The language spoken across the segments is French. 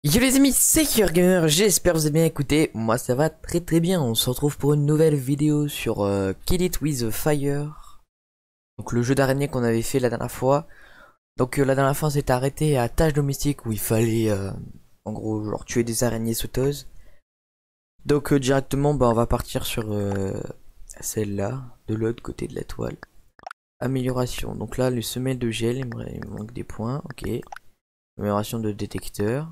Yo les amis, c'est Gamer, j'espère que vous avez bien écouté. Moi ça va très très bien. On se retrouve pour une nouvelle vidéo sur Kill It With Fire. Donc le jeu d'araignée qu'on avait fait la dernière fois. Donc la dernière fois on s'est arrêté à tâche domestique où il fallait en gros genre tuer des araignées sauteuses. Donc directement on va partir sur celle-là, de l'autre côté de la toile. Amélioration, donc là le semelle de gel, il me manque des points, ok. Amélioration de détecteur.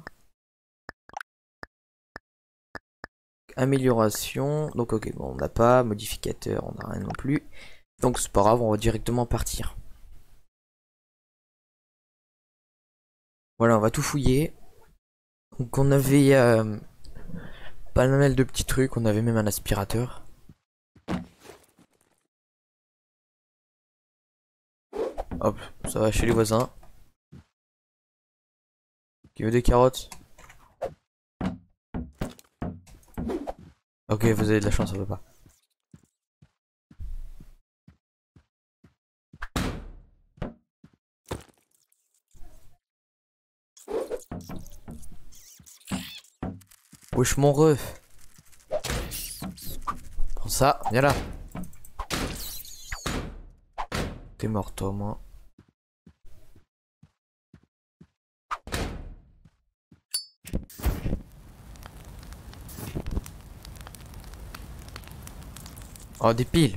Amélioration, donc ok, bon, on n'a pas, modificateur, on n'a rien non plus. Donc c'est pas grave, on va directement partir. Voilà, on va tout fouiller. Donc on avait pas mal de petits trucs, on avait même un aspirateur. Hop, ça va chez les voisins. Qui veut des carottes? Ok, vous avez de la chance, ça veut pas. Wesh mon ref. Prends ça, viens là. T'es mort toi, moi. Oh, des piles.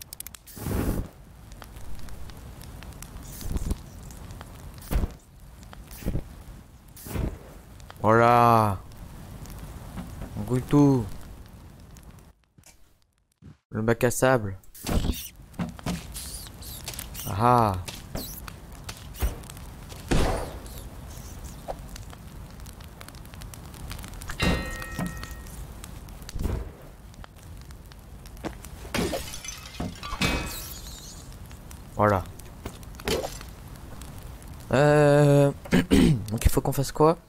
Voilà. On goûte tout. Le bac à sable. Ah. Voilà. Donc il faut qu'on fasse quoi?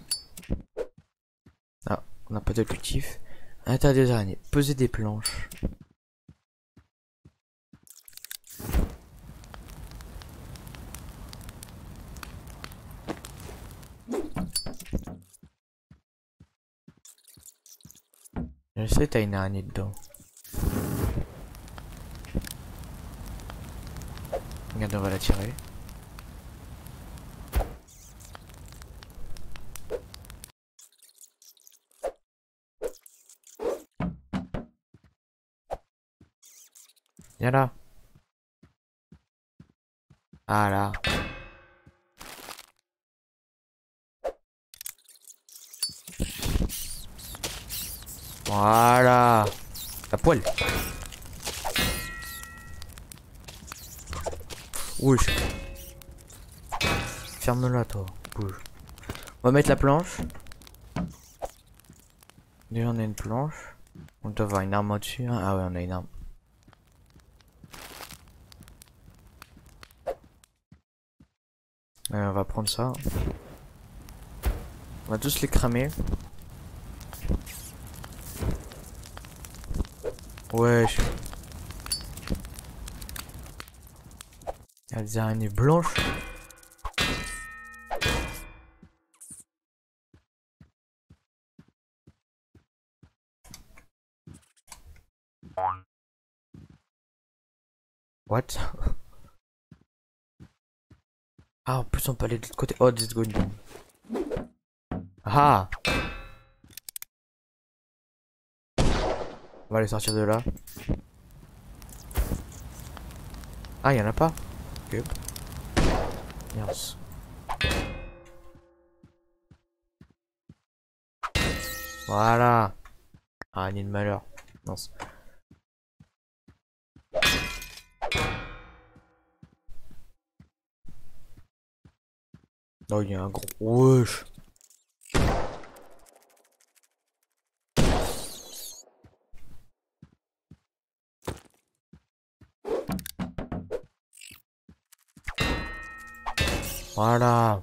Ah, on n'a pas d'objectif. Interdit des araignées. Peser des planches. Je sais, t'as une araignée dedans. Regarde, on va la tirer. Viens là. Ah là. Voilà. La poêle. Wesh. Ferme-la, toi. Bouge. On va mettre la planche. Déjà, on a une planche. On doit avoir une arme au-dessus. Hein. Ah ouais, on a une arme. On va prendre ça. On va tous les cramer. Wesh. Il y a des araignées blanches. What? Ah, en plus, on peut aller de l'autre côté. Oh, this going down. Ah! On va aller sortir de là. Ah, y'en a pas? Ok. Yes. Voilà. Araignée de malheur. Non. Oh, il y a un gros. Wesh. Voilà.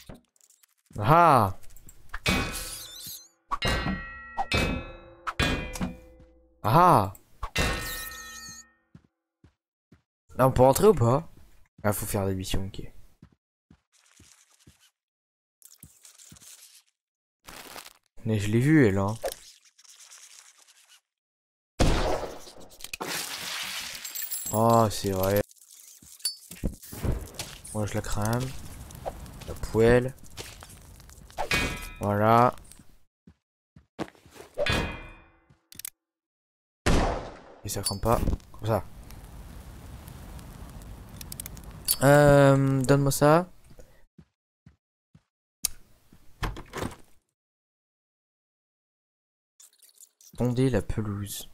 Ah. Ah! Là, on peut rentrer ou pas? Ah, faut faire des missions, ok. Mais je l'ai vu, elle, hein. Oh, c'est vrai. Moi, je la crame. La poêle. Voilà. Et ça crame pas. Comme ça. Donne-moi ça. Tondez la pelouse.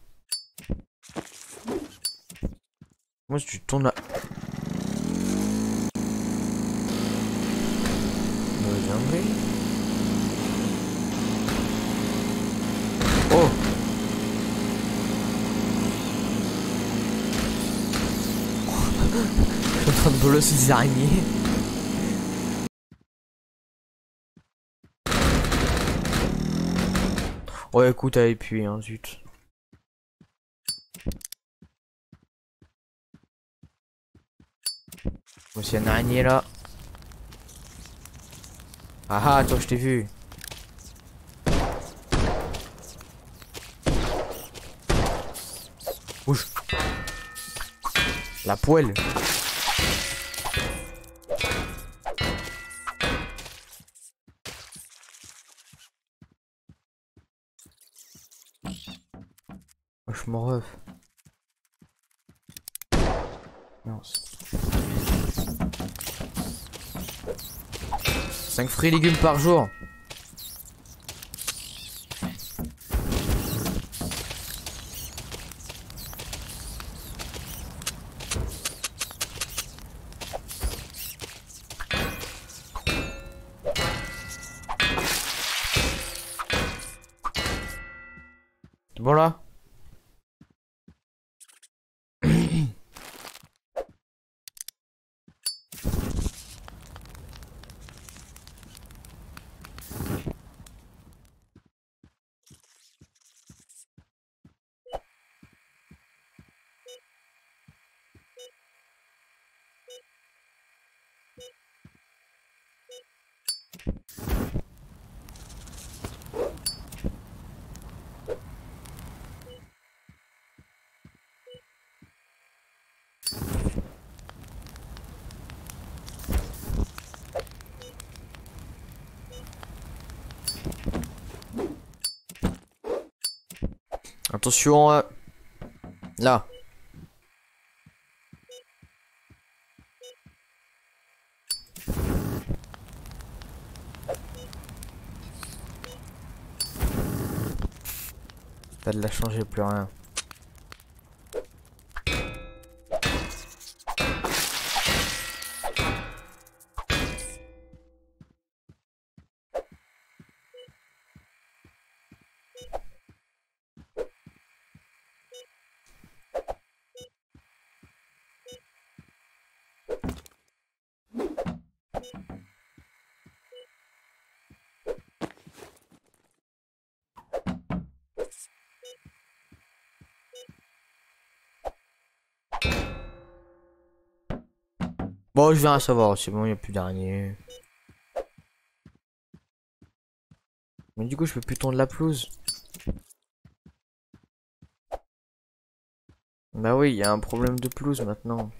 Moi, si tu tournes la... Oh! Je suis en train de bolosser des araignées. Ouais, écoute, allez, puis, hein, zut. Bon, s'il y a une araignée là. Ah ah, toi, je t'ai vu. Bouge. La poêle. Je m'en ref. Non. 5 fruits et légumes par jour. Bon là. Attention, là. T'as de la changer, plus rien. Bon, je viens à savoir, c'est bon, il n'y a plus d'araignées. Mais du coup, je peux plus tondre la pelouse. Bah oui, il y a un problème de pelouse maintenant.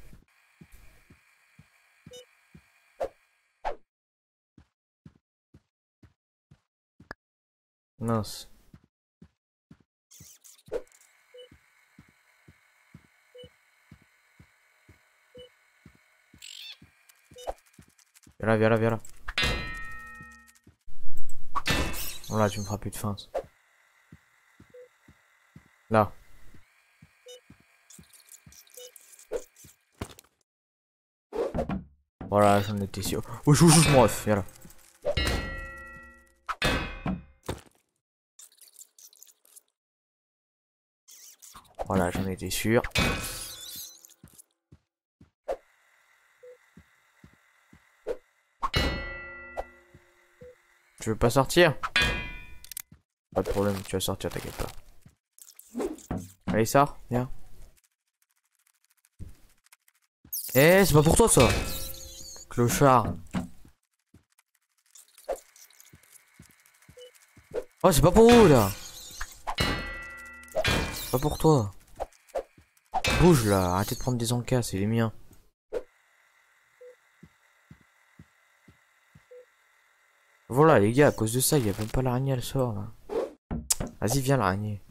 Mince. Viens là, viens là, viens là. Voilà, tu me feras plus de faim. Là. Voilà, j'en étais sûr. Oh, je m'en ref, viens là. Voilà, j'en étais sûr. Tu veux pas sortir? Pas de problème, tu vas sortir, t'inquiète pas. Allez, ça, viens. Eh, c'est pas pour toi ça. Clochard. Oh, c'est pas pour vous là. C'est pas pour toi. Bouge là, arrêtez de prendre des encas, c'est les miens. Voilà les gars, à cause de ça, il y a même pas l'araignée, elle sort là. Vas-y, viens l'araignée.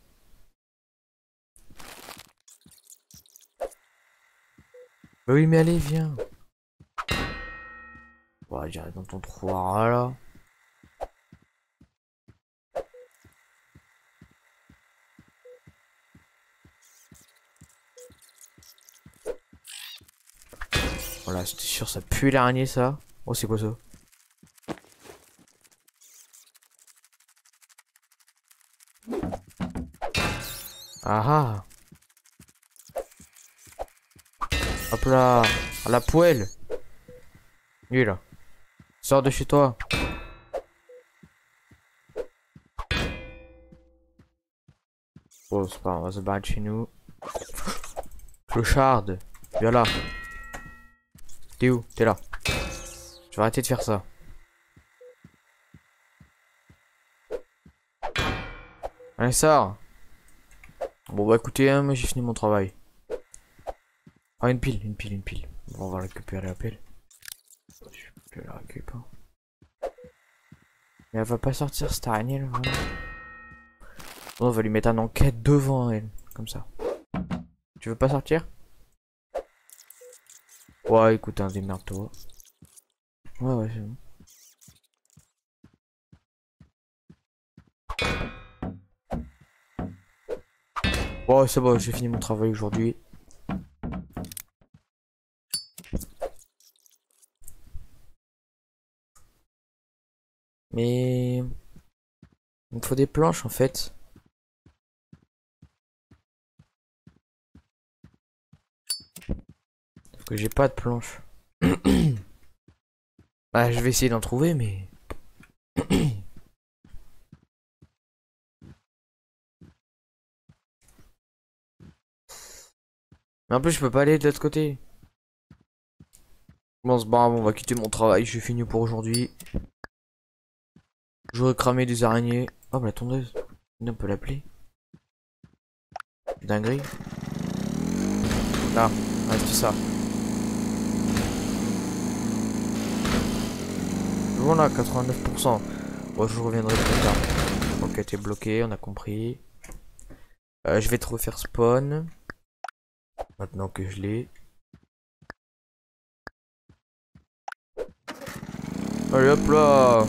Bah oui, mais allez, viens. Ouais, j'arrive dans ton trou là. Voilà, c'était sûr, ça pue l'araignée ça. Oh, c'est quoi ça? Ah ah. Hop là. À la poêle. Lui là. Sors de chez toi. Oh, c'est pas grave, on va se barrer de chez nous. Clocharde. Viens là. T'es où? T'es là. Je vais arrêter de faire ça. Allez, sors. Bon, bah écoutez, hein, moi j'ai fini mon travail. Ah, une pile, une pile, une pile. Bon, on va récupérer la pile. Je peux la récupérer. Mais elle va pas sortir cette araignée là, vraiment. Bon, on va lui mettre un enquête devant elle. Comme ça. Tu veux pas sortir? Ouais, écoute, un démerde-toi. Ouais, ouais, c'est bon. Ouais, c'est bon, j'ai fini mon travail aujourd'hui. Mais... il me faut des planches en fait. Parce que j'ai pas de planches. Bah, je vais essayer d'en trouver, mais... Mais en plus, je peux pas aller de l'autre côté. Bon, c'est bon, on va quitter mon travail, j'ai fini pour aujourd'hui. J'aurais cramé des araignées. Oh, bah, la tondeuse. On peut l'appeler. Dinguerie. Là, reste ça. Bon là, 89%. Bon, je reviendrai plus tard. Ok, t'es bloqué, on a compris. Je vais te refaire spawn. Maintenant que je l'ai. Allez hop là.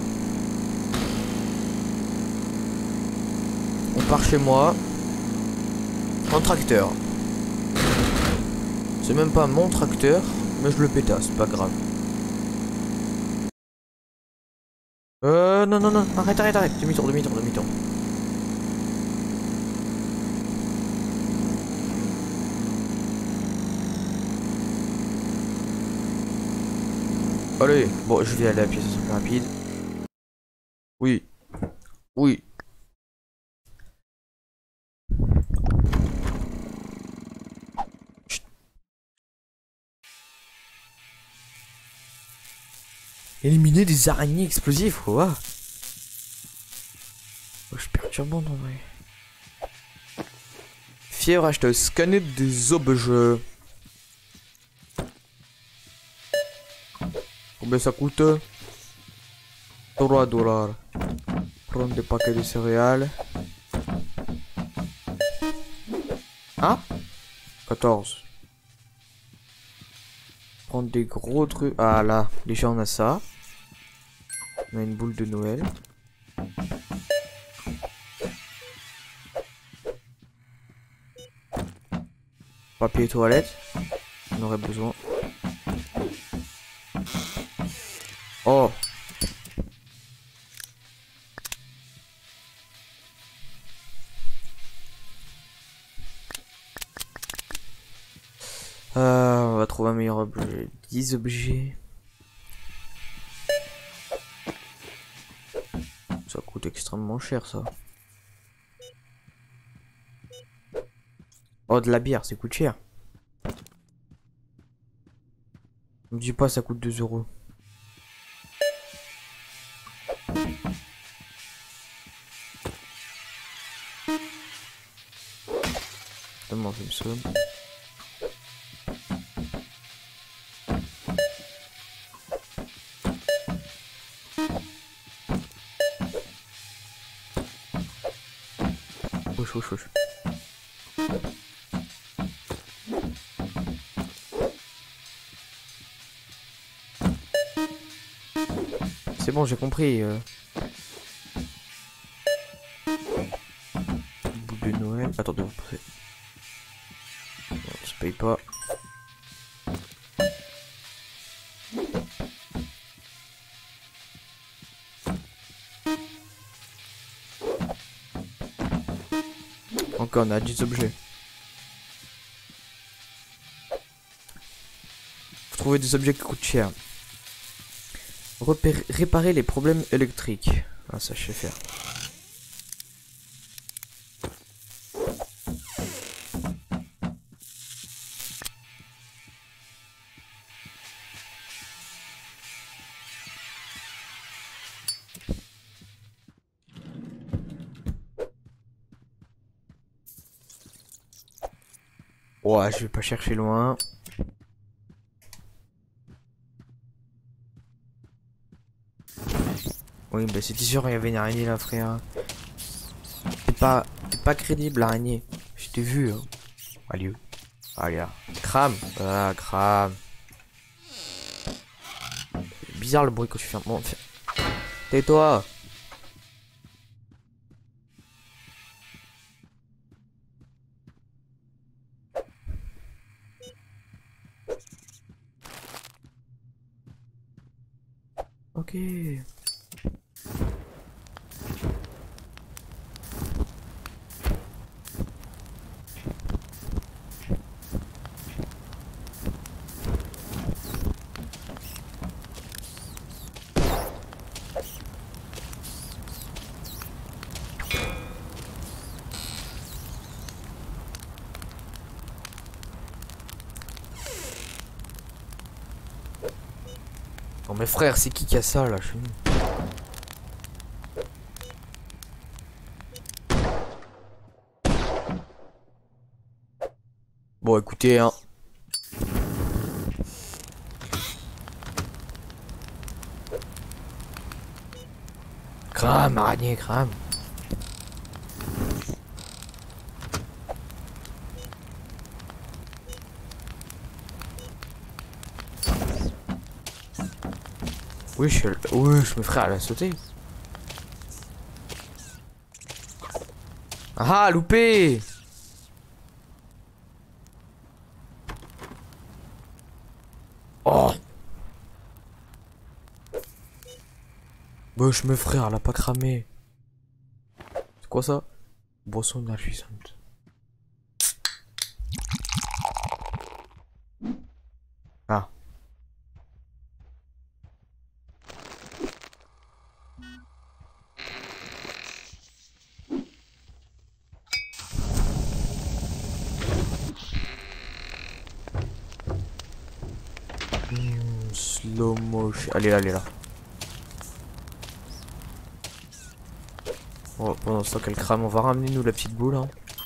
On part chez moi. En tracteur. C'est même pas mon tracteur, mais je le pétasse, pas grave. Non, non, non, arrête, arrête, arrête. Demi-tour, demi-tour, demi-tour. Allez, bon, je vais aller à pied, ça sera plus rapide. Oui, oui. Chut. Éliminer des araignées explosives, quoi. Oh, je suis perturbant en vrai. Fièvre acheteuse, scanner des objets. Combien ça coûte? 3 $. Prendre des paquets de céréales. Hein? 14. Prendre des gros trucs. Ah là, déjà on a ça. On a une boule de Noël. Papier toilette. On aurait besoin. Oh. On va trouver un meilleur objet. 10 objets. Ça coûte extrêmement cher ça. Oh, de la bière, ça coûte cher. Ne me dis pas, ça coûte 2 euros. Tellement je me somme. Wesh, wesh, wesh. C'est bon, j'ai compris. Boule de Noël. Attendez, vous pensez. Non, ça se paye pas. Encore, on a 10 objets. Faut trouver des objets qui coûtent cher. Réparer les problèmes électriques. Ah, ça je sais faire. Ouais, je vais pas chercher loin. Oui, bah c'était sûr, il y avait une araignée là, frère. T'es pas crédible, l'araignée. Je t'ai vu. Hein. Allez, allez là. Crame. Ah, crame. C'est bizarre le bruit quand tu fais un... Bon, tais-toi. Ok. Oh mais frère, c'est qui a ça là chez nous? Bon écoutez hein. Crame, araignée, crame. Oui, mes frères, elle a sauté. Ah, loupé. Oh. Wesh, mes frères, elle a pas cramé. C'est quoi ça? Boisson énergisante. Ah. Slow motion. Allez là, allez là. Oh, pendant ce temps qu'elle crame, on va ramener nous la petite boule. Hein.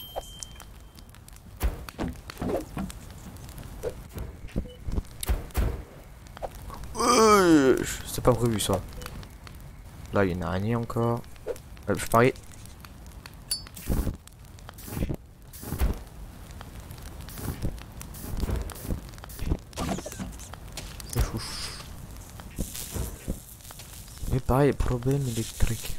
C'est pas prévu ça. Là, il y a une araignée encore. Je parie. Mais pareil, problème électrique.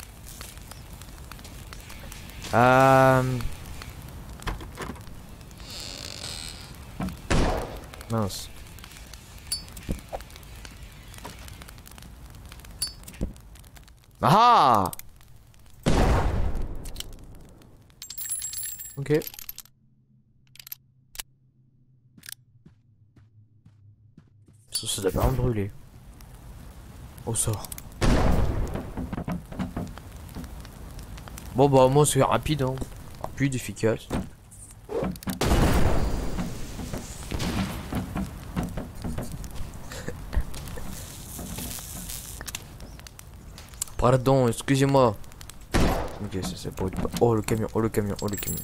Mince. Ah! Ok. Ça doit pas me brûler. Au sort. Bon bah moi c'est rapide hein. Rapide, efficace. Pardon, excusez-moi. Ok, c'est pour... Oh le camion, oh le camion, oh le camion.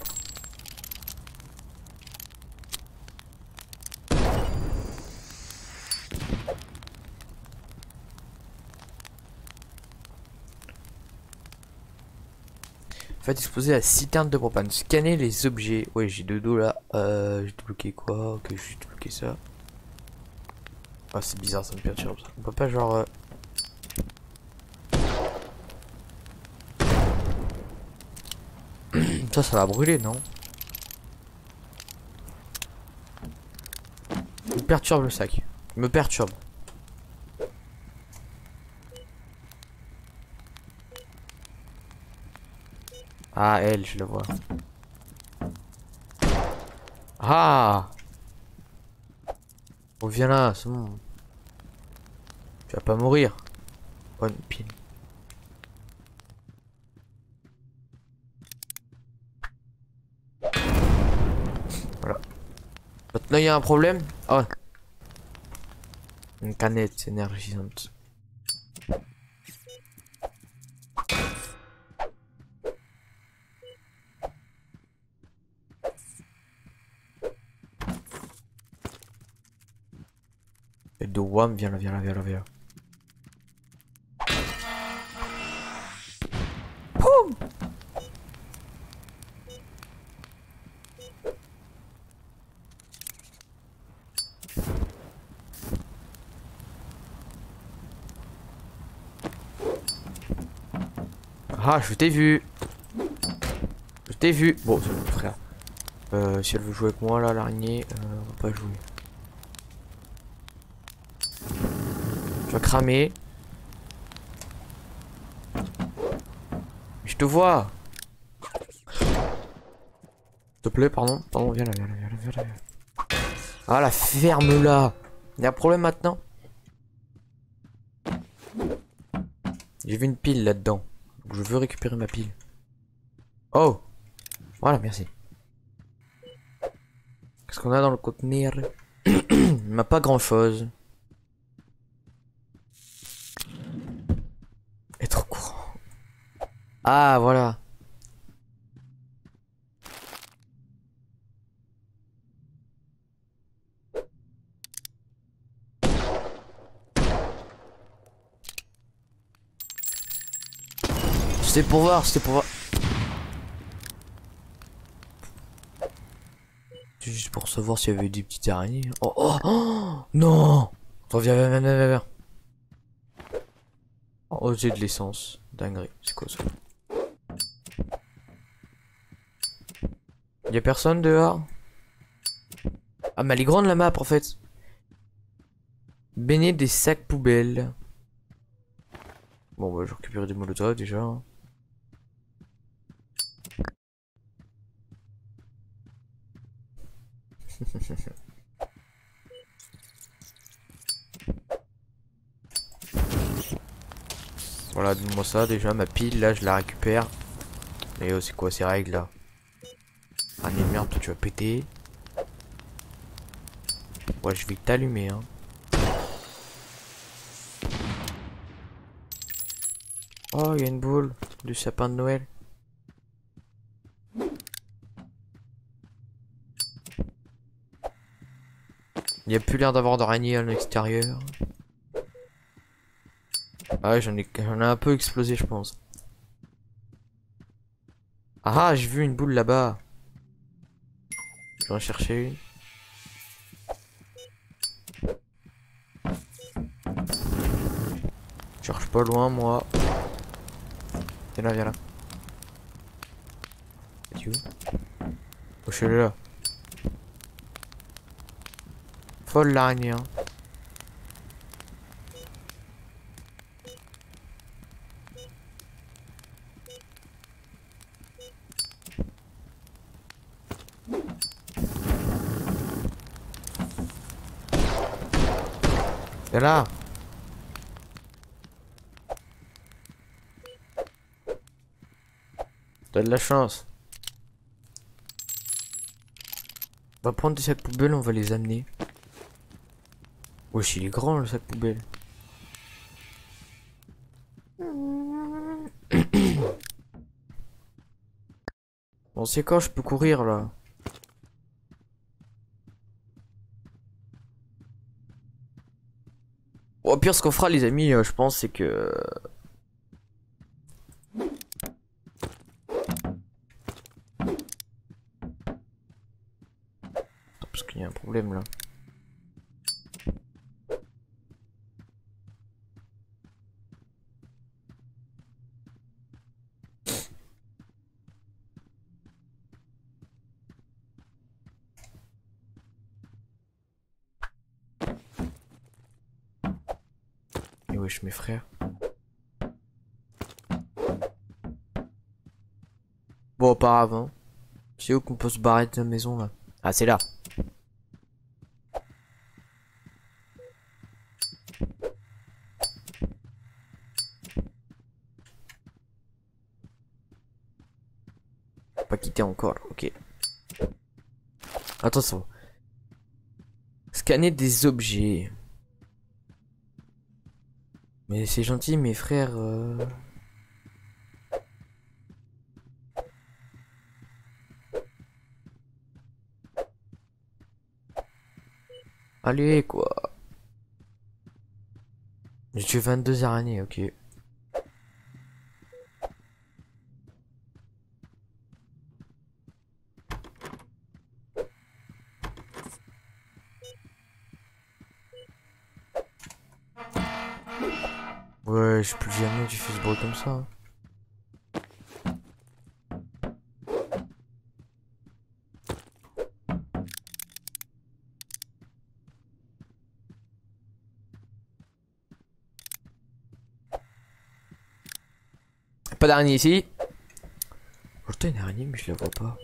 Faites exposer la citerne de propane. Scanner les objets. Ouais, j'ai deux dos là. J'ai débloqué quoi? Ok, j'ai débloqué ça. Ah, c'est bizarre, ça me perturbe ça. On peut pas genre... Ça va brûler, non? Il me perturbe le sac. Il me perturbe. Ah, elle, je la vois. Ah! On vient là, c'est bon. Tu vas pas mourir. Bonne pile. Voilà. Maintenant, il y a un problème. Ah. Une canette énergisante. Et de WAM, viens là, viens là, viens là, viens là. Poum! Ah, je t'ai vu. Je t'ai vu. Bon, c'est mon frère. Si elle veut jouer avec moi, là, l'araignée, on va pas jouer. Tu vas cramer. Je te vois. S'il te plaît, pardon. Pardon, viens là, viens là, viens là, viens là. Ah, la ferme là. Il y a un problème maintenant. J'ai vu une pile là-dedans. Je veux récupérer ma pile. Oh. Voilà, merci. Qu'est-ce qu'on a dans le conteneur? Il m'a pas grand-chose. Être au courant. Ah, voilà. C'était pour voir, c'était pour voir. C'est juste pour savoir s'il y avait des petites araignées. Oh, oh, oh non. Attends, viens, viens, viens, viens, viens. Oh, j'ai de l'essence. Dinguerie, c'est quoi ça? Y'a personne dehors? Ah, mais elle est grande la map en fait. Baigner des sacs poubelles. Bon, bah, je récupère des molotovs déjà. Voilà, donne-moi ça déjà, ma pile là, je la récupère. Et oh, c'est quoi ces règles là? Ah, mais merde, toi tu vas péter. Ouais, je vais t'allumer, hein. Oh, il y a une boule du sapin de Noël. Il n'y a plus l'air d'avoir d'araignée à l'extérieur. Ah ouais, j'en ai un peu explosé, je pense. Ah, j'ai vu une boule là-bas. Je vais en chercher une. Je cherche pas loin, moi. Viens là, viens là. Tu où? Oh, je suis là. Folle l'araignée, hein. Viens là. T'as de la chance. On va prendre des sacs poubelles, on va les amener. Wesh, il est grand le sac poubelle. On sait quand je peux courir là. Au pire, ce qu'on fera, les amis, je pense, c'est que. Attends, parce qu'il y a un problème là. Et wesh, mes frères. Bon, auparavant. C'est où qu'on peut se barrer de la maison là? Ah, c'est là. Pas quitter encore, ok. Attention. Scanner des objets. Mais c'est gentil, mes frères. Allez, quoi. J'ai tué 22 araignées, ok. Ouais, je plus jamais tu fais ce bruit comme ça, hein. Pas d'araignée ici. Pourtant une araignée mais je la vois pas.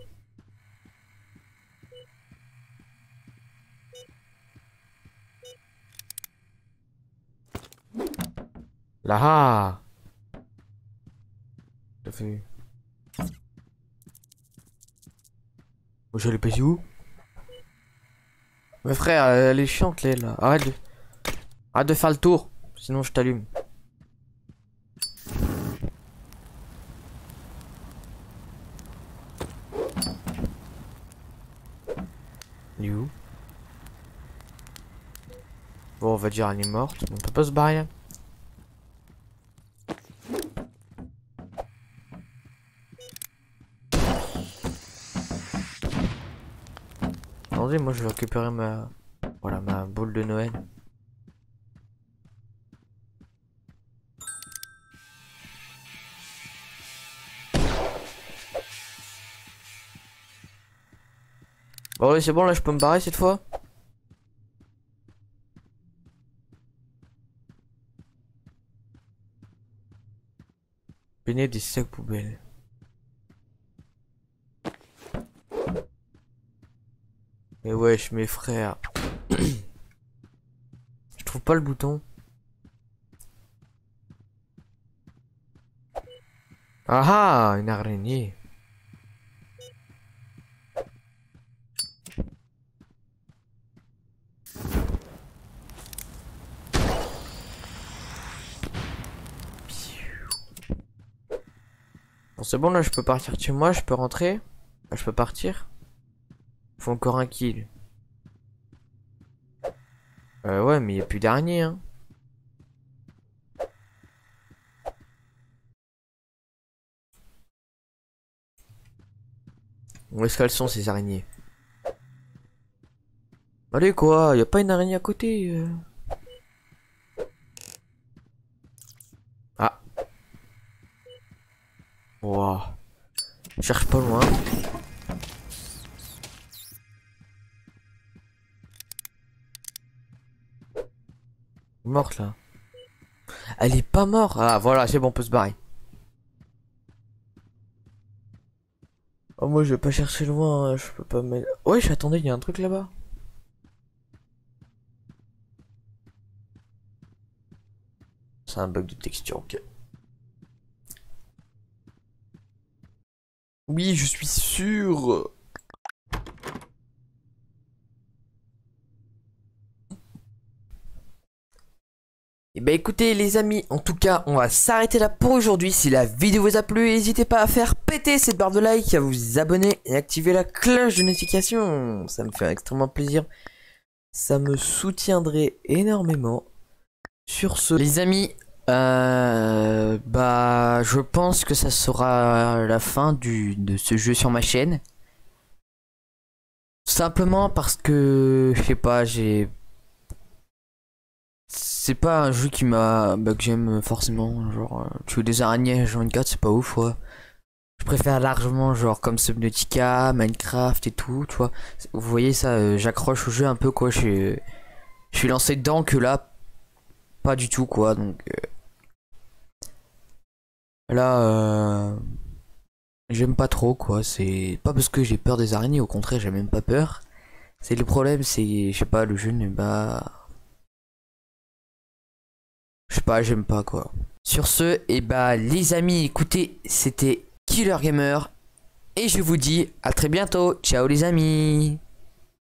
Là ah. Ça fait. Oh, j'allais passer où? Mais frère, elle est chiante là. Arrête de faire le tour. Sinon je t'allume. Il est où? Bon, on va dire elle est morte. On peut pas se barrer. Attendez, moi je vais récupérer ma... Voilà, ma boule de Noël. Bon ouais, c'est bon, là je peux me barrer cette fois. Peiner des sacs poubelles. Mais wesh, mes frères. Je trouve pas le bouton. Ah ah, une araignée. Bon, c'est bon, là je peux partir de chez moi, je peux rentrer. Là, je peux partir. Faut encore un kill. Ouais, mais il n'y a plus d'araignées, hein. Où est-ce qu'elles sont ces araignées? Allez quoi, y a pas une araignée à côté Ah. Wow. Cherche pas loin. Morte là. Elle est pas morte. Ah voilà, c'est bon, on peut se barrer. Oh moi je vais pas chercher loin, hein, je peux pas mettre... Wesh, attendez, il y a un truc là-bas. C'est un bug de texture, ok. Oui, je suis sûr. Et bah écoutez les amis, en tout cas on va s'arrêter là pour aujourd'hui. Si la vidéo vous a plu, n'hésitez pas à faire péter cette barre de like, à vous abonner et activer la cloche de notification. Ça me fait extrêmement plaisir. Ça me soutiendrait énormément. Sur ce, les amis, bah je pense que ça sera la fin de ce jeu sur ma chaîne. Simplement parce que, je sais pas, c'est pas un jeu que j'aime forcément, genre tuer des araignées H24 c'est pas ouf quoi. Je préfère largement genre comme Subnautica, Minecraft et tout, tu vois. Vous voyez ça, j'accroche au jeu un peu quoi, je suis lancé dedans que là, pas du tout quoi, donc là j'aime pas trop quoi, c'est pas parce que j'ai peur des araignées, au contraire j'ai même pas peur. C'est le problème, c'est, je sais pas, le jeu n'est pas... Je sais pas, j'aime pas quoi. Sur ce, et bah les amis, écoutez, c'était Killer Gamer. Et je vous dis à très bientôt. Ciao les amis.